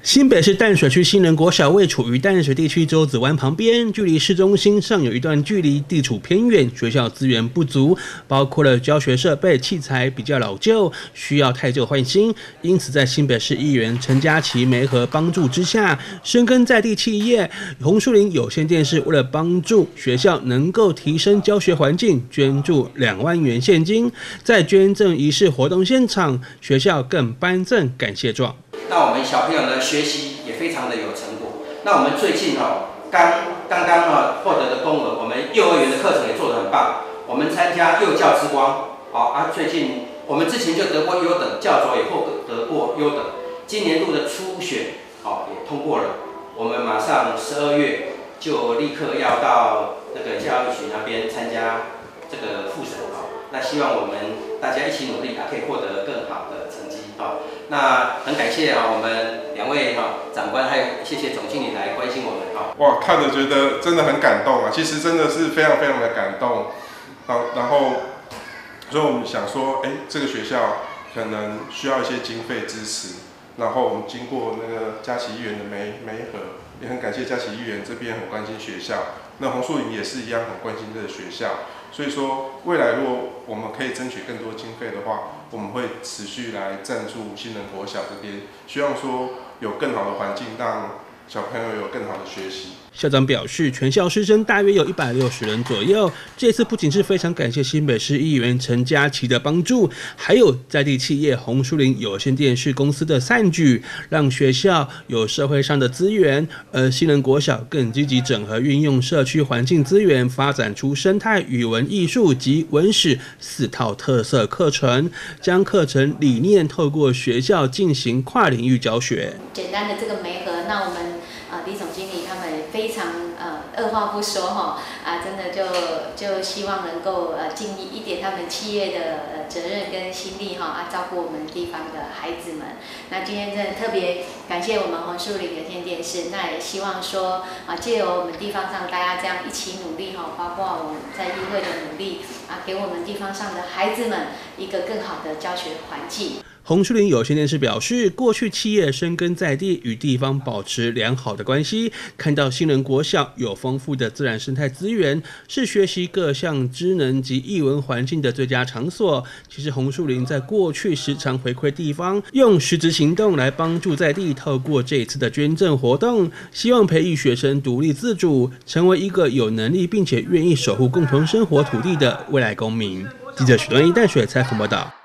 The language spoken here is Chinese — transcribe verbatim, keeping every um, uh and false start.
新北市淡水区新人国小位处于淡水地区洲子湾旁边，距离市中心尚有一段距离，地处偏远，学校资源不足，包括了教学设备器材比较老旧，需要汰旧换新。因此，在新北市议员陈嘉琪媒合帮助之下，深耕在地企业红树林有线电视为了帮助学校能够提升教学环境，捐助两万元现金。在捐赠仪式活动现场，学校更颁赠感谢状。 那我们小朋友呢，学习也非常的有成果。那我们最近哦，刚刚刚哦获得的公额，我们幼儿园的课程也做得很棒。我们参加幼教之光，好、哦、啊，最近我们之前就得过优等，教授也获得过优等。今年度的初选，好、哦、也通过了。我们马上十二月就立刻要到那个教育局那边参加这个复审，好、哦，那希望我们大家一起努力，啊，可以获得更好的成绩，好、哦。那很感谢啊，我们两位哈长官，还有谢谢总经理来关心我们哈。 哇，看着觉得真的很感动啊！其实真的是非常非常的感动。然然后，所以我们想说，哎，这个学校可能需要一些经费支持。然后我们经过那个嘉琪议员的媒媒合，也很感谢嘉琪议员这边很关心学校。那红树林也是一样很关心这个学校。所以说，未来如果我们可以争取更多经费的话，我们会持续来赞助新人国小这边，希望说有更好的环境，让小朋友有更好的学习。 校长表示，全校师生大约有一百六十人左右。这次不仅是非常感谢新北市议员陈嘉琪的帮助，还有在地企业红树林有线电视公司的善举，让学校有社会上的资源，而新人国小更积极整合运用社区环境资源，发展出生态、语文、艺术及文史四套特色课程，将课程理念透过学校进行跨领域教学。 简单的这个媒合，那我们呃李总经理他们非常呃二话不说哈啊，真的就就希望能够呃尽一点他们企业的呃责任跟心力哈啊，照顾我们地方的孩子们。那今天真的特别感谢我们红树林有线电视，那也希望说啊，借由我们地方上大家这样一起努力哈，包括我们在议会的努力啊，给我们地方上的孩子们一个更好的教学环境。 红树林有线电视表示，过去企业深耕在地，与地方保持良好的关系。看到新人国小有丰富的自然生态资源，是学习各项知能及艺文环境的最佳场所。其实红树林在过去时常回馈地方，用实质行动来帮助在地。透过这一次的捐赠活动，希望培育学生独立自主，成为一个有能力并且愿意守护共同生活土地的未来公民。记者许端一淡水采访报道。